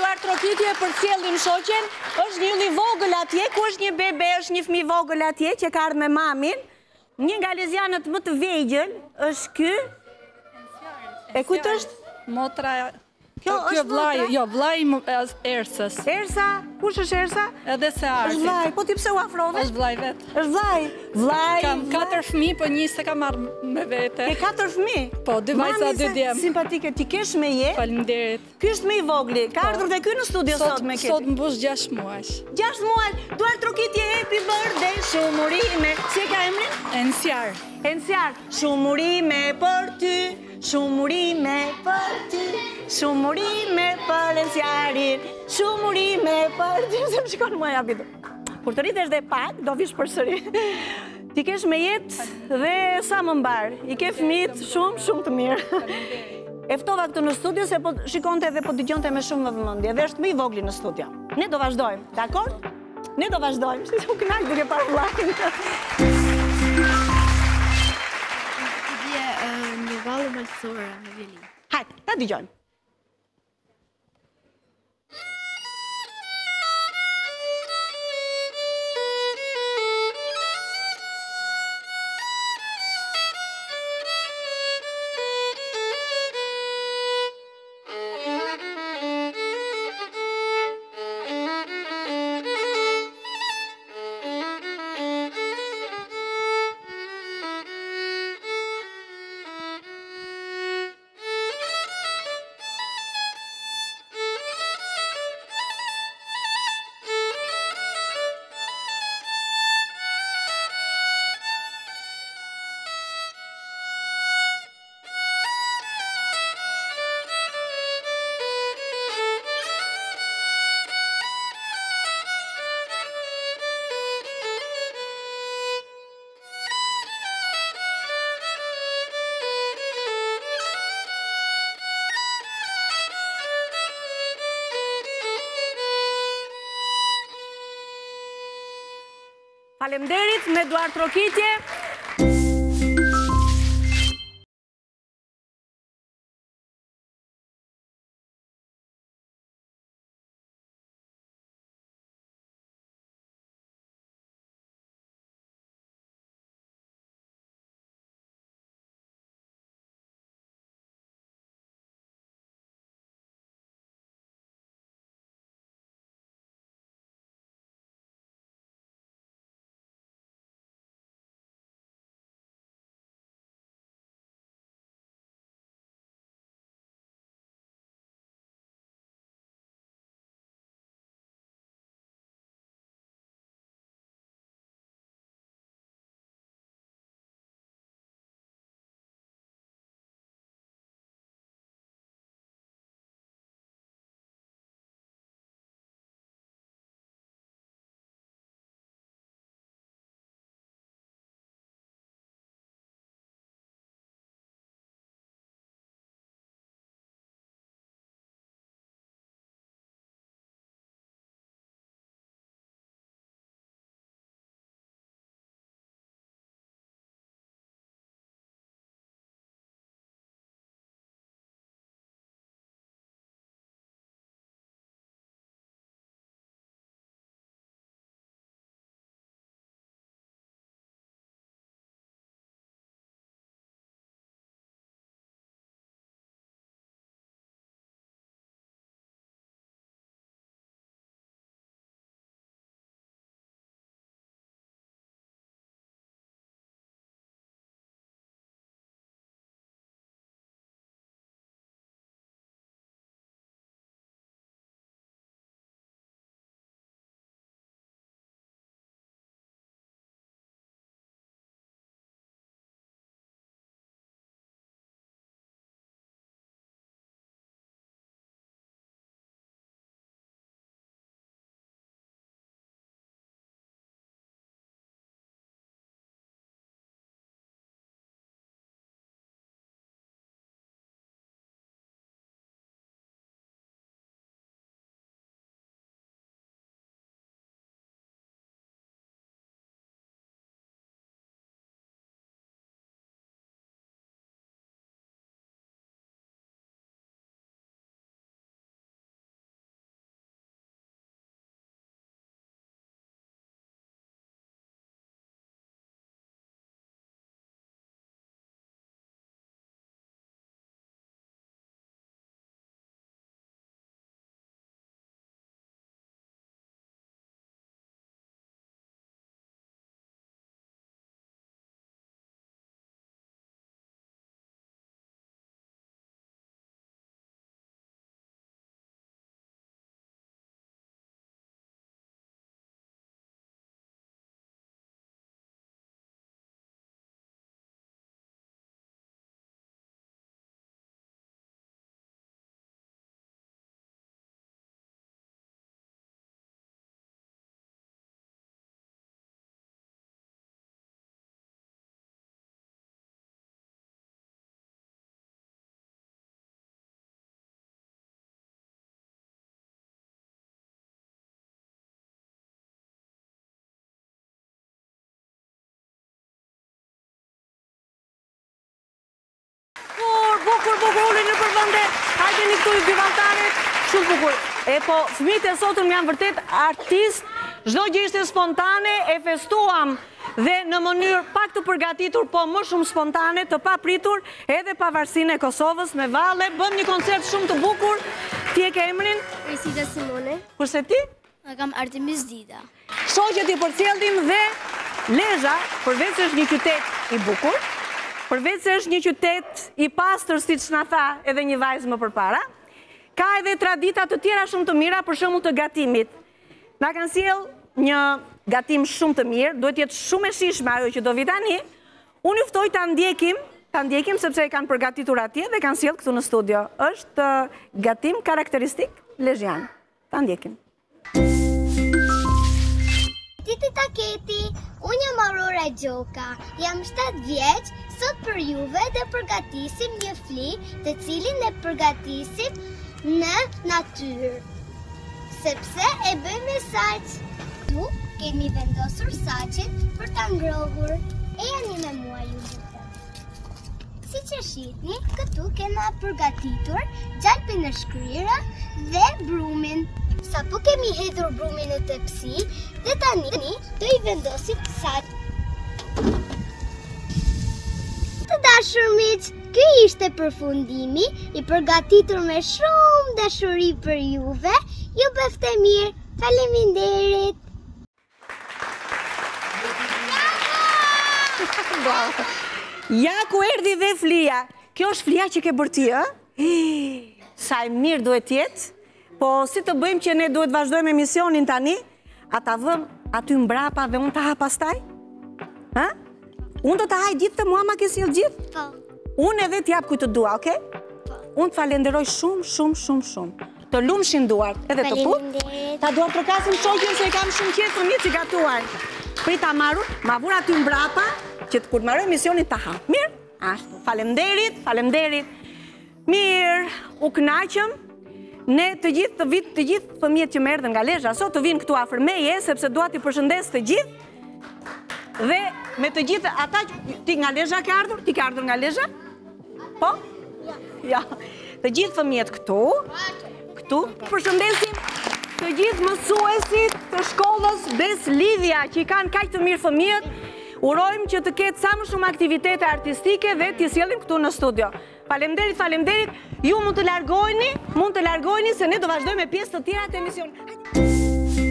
Eduard Trokitje për sjellin shoqen, është një ylli vogël atje, ku është një bebe, është një fëmijë vogël atje që ka ardhur me mamin. Një nga lezianët më të vegjël është ky. E kujt është? Motra... Kjo është vlaj, jo, vlaj Ersës. Ersa? Kush është Ersa? Edhe se Arti. Është vlaj, po ti pse u afrove? Është vlaj vetë. Është vlaj. Vlaj. Kam 4 fëmijë, po një se kam marrë me vete. Ke 4 fëmijë? Po, 2 vajza, 2 djem. Simpatike, ti kesh me je? Faleminderit. Ky është më i vogli. Ka ardhur dhe ky në studio sot me këtë. Sot mbush 6 muaj. 6 muaj. Eduard Trokitje, happy birthday, shumurime. Si e ka emrin? Enciar. Enciar, shumurime për ty, shumurime për ty, shumurime për Enciarin, shumurime për ty. Se më shikon mua japitur. Kur të rritesh dhe pak, do vish përsëri. Ti kesh me jetë dhe sa më mbar. I ke fëmijët shumë të mirë. E ftova këtu në studio se po shikonte dhe po dëgjonte me shumë vëmendje dhe është më i vogli në studio. Ne do vazhdojmë, dakor? Ne do vazhdojmë. Si u kënaq duke parë vllajin. Një vallë malësore me violin. Hajde, ta dëgjojmë. Faleminderit me Eduard Trokitje. bukur, ulli në përvënde, hajde një këtu i bivaltarit, shumë bukur. E po, fëmijët e sotëm janë vërtet artist, çdo gjë ishte spontane, e festuam dhe në mënyrë pak të përgatitur, po më shumë spontane, të papritur, edhe pavarësinë e Kosovës me valle, bëm një koncert shumë të bukur. Ti e ke emrin? Prisita Simone. Kurse ti? Kam Artemis Dida. Shoqet i përcjelldim dhe Lezhë, përveç se është një qytet i bukur, përveç se është një qytet i pastër, siç na tha edhe një vajzë më përpara, ka edhe tradita të tjera shumë të mira, për shembull të gatimit. Na kanë sjell një gatim shumë të mirë, duhet jetë shumë e shijshme ajo që do vi tani. Unë ju ftoj ta ndjekim sepse e kanë përgatitur atje dhe kanë sjell këtu në studio. Është gatim karakteristik lezhian. Ta ndjekim. Titi Taketi, unë jam Aurora Gjoka, jam 7 vjeç, sot për juve dhe përgatisim një fli të cilin e përgatisim në natyrë, sepse e bëjmë saq. Tu kemi vendosur saqet për ta ngrohur, e jani me mua ju lutem. Si që shihni, këtu kena përgatitur gjalpin e shkryra dhe brumin. Sa po kemi hedhur brumin në tepsi, dhe tani do i vendosim saqet. Të dashur miq, ky ishte përfundimi i përgatitur me shumë dashuri për juve. Ju bëfte mirë. Faleminderit. Ja ku erdhi dhe flia. Kjo është flia që ke bërë ti, ë? Sa e mirë duhet jetë. Po si të bëjmë që ne duhet vazhdojmë emisionin tani? A ta vëm aty mbrapa dhe unë ta ha pastaj? Ha? Unë do ta haj gjithë të mua ma ke sjell gjithë? Po. Unë edhe t'jap kujt të dua, okay? Unë të falenderoj shumë. Të lumshin duart, edhe të put. Ta duart trokasim shoqen se e kam shumë qejf fëmijët që gatuan. Prita marrur, ma vura aty mbrapa që kur të marroj emisionin ta ha. Mirë? Ashtu. Faleminderit. Mirë, u kënaqëm. Ne të gjithë fëmijët që më erdhën nga Lezhë sot të vinë këtu afër meje sepse dua t'i përshëndes të gjithë. Dhe me të gjithë ata ti nga Lezhë ke ardhur? Ti ke ardhur nga Lezhë? Po? Ja. Të gjithë fëmijët këtu përshëndesim të gjithë mësuesit të shkollës Bes Lidhja që i kanë kaq të mirë fëmijët. Urojmë që të ketë sa më shumë aktivitete artistike dhe t'i sjellim këtu në studio. Faleminderit. Ju mund të largojni se ne do vazhdojmë me pjesë të tjera të emisionit.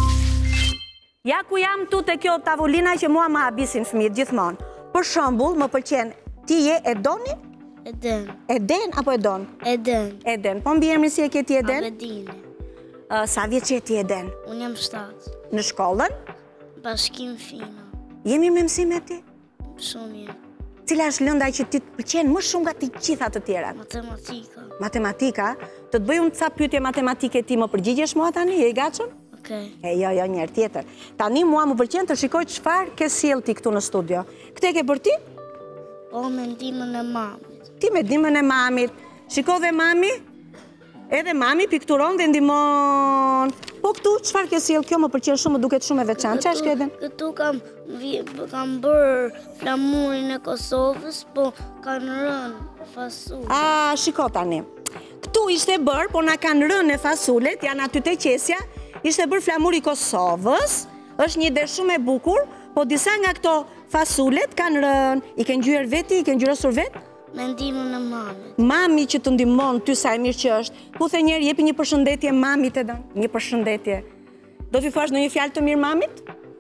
Ja ku jam tu te kjo tavolina që mua më habisin fëmijët gjithmonë. Për shembull, më pëlqen ti je Edoni? Eden. Eden apo Edon? Eden. Po mbi emrin si e ke ti Eden? Abedine. Sa vjeç je ti Eden? Unë jam 7. Në shkollën? Bashkim Fina. Jemi me mësime ti? Shumë mirë. Cila është lënda që ti të pëlqen më shumë nga të gjitha të tjerat? Matematika. Matematika? Të të bëj unë ca pyetje matematike ti më përgjigjesh mua tani? Je i gatshëm? Okej. Jo, njëherë tjetër. Tani mua më pëlqen të shikoj çfarë ke sjell ti këtu në studio. Këtë e ke bërë ti? Po me ndihmën e mamit. Ti me ndihmën e mamit. Shiko dhe mami? Edhe mami pikturon dhe ndihmon. Po këtu çfarë ke sjell? Kjo më pëlqen shumë, duket shumë e veçantë. Çfarë është kjo? Këtu kam bërë flamurin e Kosovës, po kanë rënë fasulet. Shiko tani. Këtu ishte bërë, po na kanë rënë fasulet, janë aty te qesja. Ishte bërë flamuri i Kosovës. Është një ide shumë e bukur, po disa nga këto fasulet kanë rënë. I ke ngjyrë veti, i ke ngjyrosur vetë? Me ndihmën e mamit. Mami që të ndihmon ty sa e mirë që është. Puthe njerë, jepi një përshëndetje mamit e dan. Një përshëndetje. Do t'i thuash në një fjalë të mirë mamit?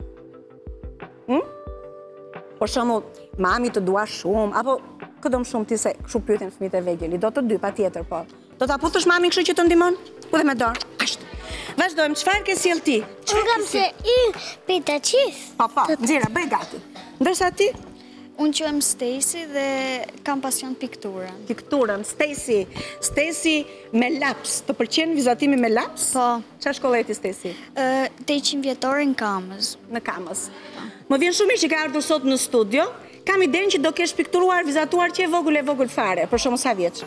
Por shembull, mami të dua shumë, apo këdom shumë ti se kështu pyeten fëmijët e vegjël. Do të dy patjetër, po. Do ta putësh mamin kështu që të ndihmon? Po dhe me dorë. Ashtu. Vazhdojmë, çfarë ke sjell ti? Unë kam se i pita qif. Po, nxira, bëj gati. Ndërsa ti? Unë quhem Stacy dhe kam pasion pikturën. Pikturën, Stacy me laps. Të pëlqen vizatimi me laps? Po. Çfarë shkolle je ti, Stacy? 800 vjetore në Kamës. Në Kamës. Më vjen shumë mirë që ka ardhur sot në studio. Kam idenë që do kesh pikturuar, vizatuar që e vogël fare. Për shembull sa vjeç?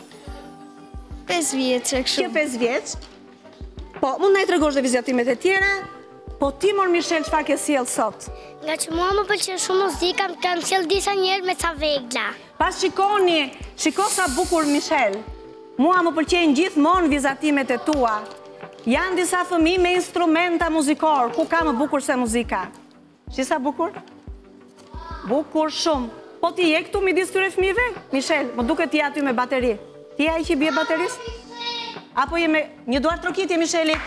5 vjeç, kështu. Që 5 vjeç. Po, mund na i tregosh dhe vizatimet e tjera? Po ti mor Michel, çfarë ke sjell sot? Nga që mua më pëlqen shumë muzika, kam sjell disa njerë me ca vegla. Pas shiko sa bukur Michel. Mua më pëlqejnë gjithmonë vizatimet e tua. Janë disa fëmijë me instrumenta muzikor, ku ka më bukur se muzika? Shi sa bukur? Bukur shumë. Po ti je këtu midis këtyre fëmijëve? Michel, më duket ti aty me bateri. Ti ai që bie bateris? Apo je me një duar trokitje Michelit?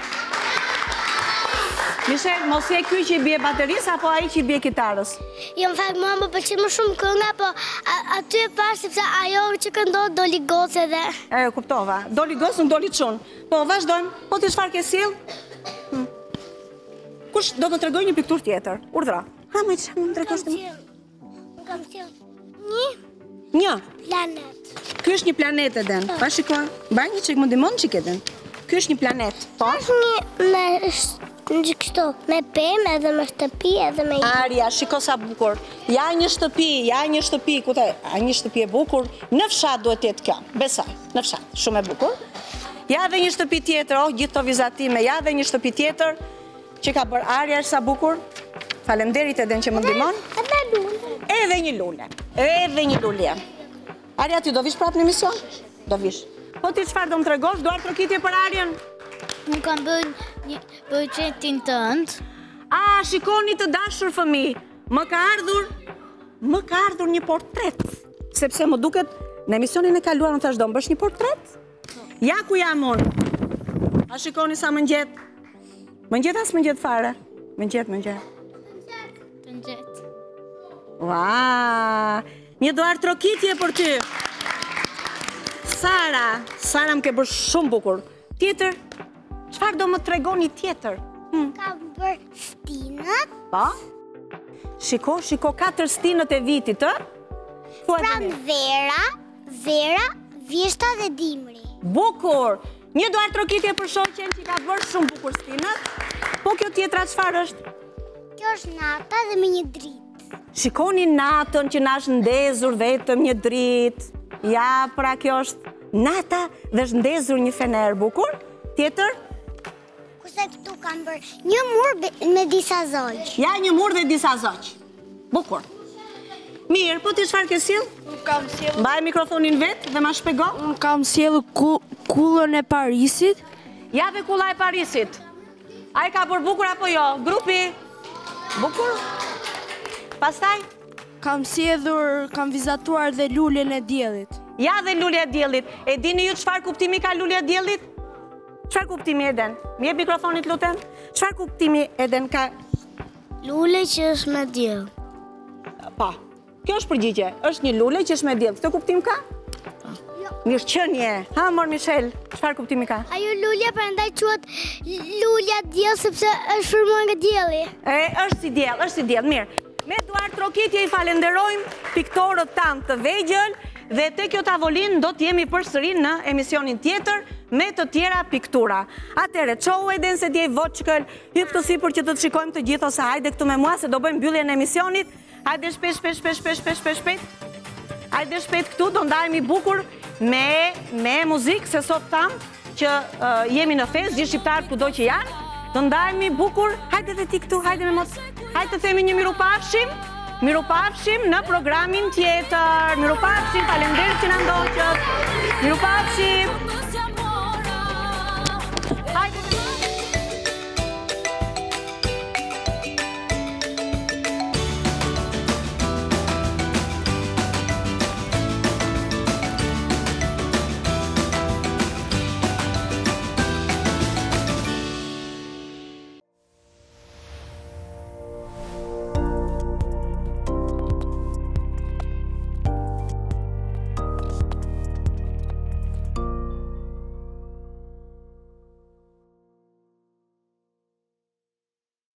Michel, mos je ky që bie bateris apo ai që bie kitarës? Jo, në fakt, mua më pëlqen më shumë kënga, po aty e parë sepse ajo që këndon doli gocë edhe. Kuptova. Doli gocë, nuk doli çun. Po vazhdojmë. Po ti çfarë ke sjell? Kush do të tregoj një pikturë tjetër? Urdhra. Ha, më çfarë më tregosh ti? Kam sjell Një planet. Ky është një planet Eden. Pa shiko. Mbaj një çik më ndihmon çik Eden. Ky është një planet. Po. Është një kështu, me pemë edhe me shtëpi edhe me... Arja, shiko sa bukur. Ja një shtëpi, ku the, një shtëpi e bukur, në fshat duhet jetë kjo, besoj, në fshat, shumë e bukur. Ja dhe një shtëpi tjetër, gjithë të vizatime, ja dhe një shtëpi tjetër, që ka bërë Arja është sa bukur. Falemderit Eden që më ndihmon. Edhe një lule. Arja, ti do vish prapë në emision? Do vish. Po ti çfarë do më tregosh? Duar trokitje për Arjen? Unë kam bërë një portretin tënd. Shikoni të dashur fëmijë, më ka ardhur një portret. Sepse më duket, në emisionin e kaluar më thash do më bësh një portret? Ja ku jam unë. Shikoni sa më ngjet. Më ngjet as më ngjet fare. Më ngjet. Të ngjet. Ua, një duar trokitje për ty. Sara më ke bërë shumë bukur. Tjetër, çfarë do më tregoni tjetër? Kam bërë stinët. Po? Shiko, 4 stinët e vitit, ë? Pran Vera, Vjeshta dhe Dimri. Bukur! Një duar trokitje për shoqen që ka bërë shumë bukur stinët. Po kjo tjetra çfarë është? Kjo është nata dhe me një dritë. Shikoni natën që na është ndezur vetëm një dritë. Ja, pra kjo është nata dhe është ndezur një fener bukur. Tjetër? Kurse këtu kam bërë një mur me disa zogjë. Ja, një mur dhe disa zogjë. Bukur. Mirë, po ti çfarë ke sjell? Unë kam sjell. Mbaj mikrofonin vet dhe ma shpjego. Unë kam sjell kullën e Parisit. Ja dhe kulla e Parisit. Ai ka bërë bukur apo jo? Grupi? Bukur? Pastaj? Kam vizatuar dhe lulen e diellit. Ja dhe lulja e diellit. E dini ju çfarë kuptimi ka lulja e diellit? Çfarë kuptimi Eden? Më jep mikrofonit lutem. Çfarë kuptimi Eden ka? Lule që është me diell. Po. Kjo është përgjigje. Është një lule që është me diell. Këtë kuptim ka? Mirëqenie. Ha, mor Michel, çfarë kuptimi ka? Ajo lulja prandaj quhet lulja diell sepse është formuar nga dielli. Është si diell, mirë. Me duar trokitje i falenderojmë piktorët tanë të vegjël dhe te kjo tavolin do t'jemi përsëri në emisionin tjetër me të tjera piktura. Atere, qohu Eden se djej voçkëll, hyp të sipër që të të shikojmë të gjithë ose hajde këtu me mua se do bëjmë mbylljen e emisionit. Hajde shpejt. Hajde shpejt këtu, do ndajemi bukur me muzikë, se sot tam që jemi në fest, gjithë shqiptarë kudo që janë. Do ndajemi bukur, hajde dhe ti këtu, hajde me mos. Hajde të themi një mirupafshim në programin tjetër. Mirupafshim, falenderit që na ndoqët. Mirupafshim.